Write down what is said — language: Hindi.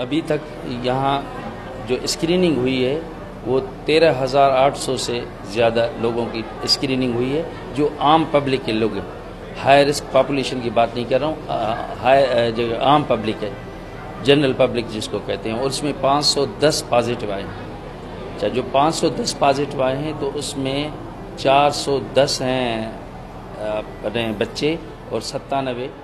अभी तक यहाँ जो स्क्रीनिंग हुई है वो 13,800 से ज़्यादा लोगों की स्क्रीनिंग हुई है, जो आम पब्लिक के लोग हैं। हाई रिस्क पॉपुलेशन की बात नहीं कर रहा हूँ, जो आम पब्लिक है, जनरल पब्लिक जिसको कहते हैं, और उसमें 510 पॉजिटिव आए हैं। अच्छा, जो 510 पॉजिटिव आए हैं तो उसमें 410 हैं बच्चे और 97